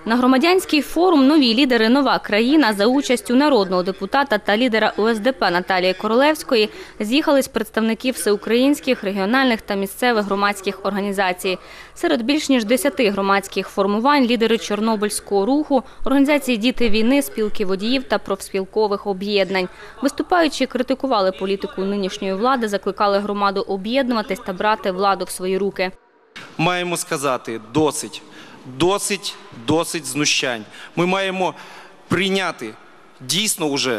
На громадянський форум «Нові лідери. Нова країна» за участю народного депутата та лідера УСДП Наталії Королевської з'їхались представники всеукраїнських, регіональних та місцевих громадських організацій. Серед більш ніж 10 громадських формувань – лідери Чорнобильського руху, організації «Діти війни», спілки водіїв та профспілкових об'єднань. Виступаючи, критикували політику нинішньої влади, закликали громаду об'єднуватись та брати владу в свої руки. Маємо сказати – досить. Досить знущань. Ми маємо прийняти дійсно вже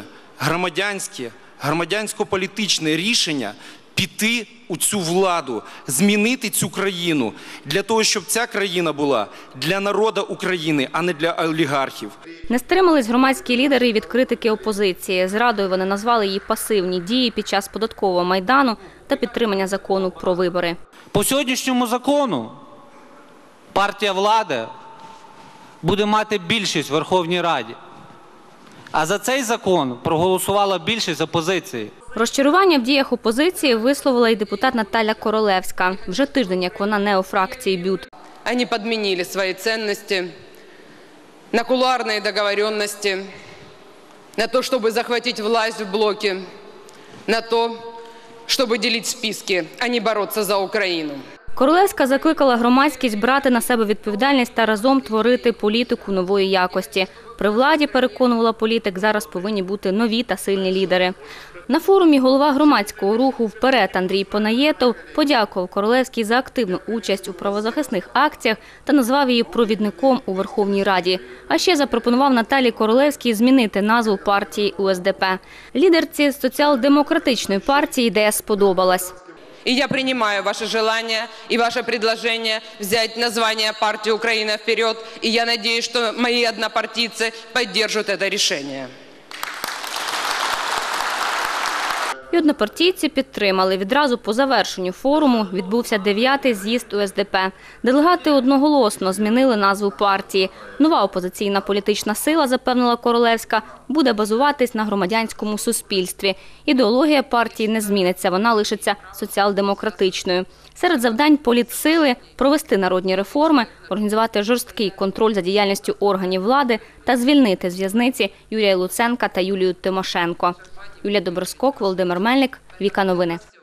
громадянсько-політичне рішення піти у цю владу, змінити цю країну для того, щоб ця країна була для народу України, а не для олігархів. Не стримались громадські лідери від критики опозиції. Зрадою вони назвали її пасивні дії під час податкового майдану та підтримання закону про вибори. По сьогоднішньому закону партія влади буде мати більшість в Верховній Раді. А за цей закон проголосувала більшість опозиції. Розчарування в діях опозиції висловила і депутат Наталя Королевська. Вже тиждень, як вона не у фракції БЮТ. Вони підмінили свої цінності на кулуарні домовленості, на те, щоб захватити власть в блокі, на те, щоб ділити списки, а не боротися за Україну. Королевська закликала громадськість брати на себе відповідальність та разом творити політику нової якості. При владі, переконувала політик, зараз повинні бути нові та сильні лідери. На форумі голова громадського руху «Вперед» Андрій Понаєтов подякував Королевській за активну участь у правозахисних акціях та назвав її провідником у Верховній Раді. А ще запропонував Наталії Королевській змінити назву партії УСДП. Лідерці соціал-демократичної партії ідея сподобалась. И я принимаю ваше желание и ваше предложение взять название партии «Украина вперед». И я надеюсь, что мои однопартийцы поддержат это решение. І однопартійці підтримали. Відразу по завершенню форуму відбувся 9-й з'їзд УСДП. Делегати одноголосно змінили назву партії. Нова опозиційна політична сила, запевнила Королевська, буде базуватись на громадянському суспільстві. Ідеологія партії не зміниться, вона лишиться соціал-демократичною. Серед завдань політсили – провести народні реформи, організувати жорсткий контроль за діяльністю органів влади та звільнити з в'язниці Юрія Луценка та Юлію Тимошенко. Юлія Доброскок, Володимир Мельник, Віка Новини.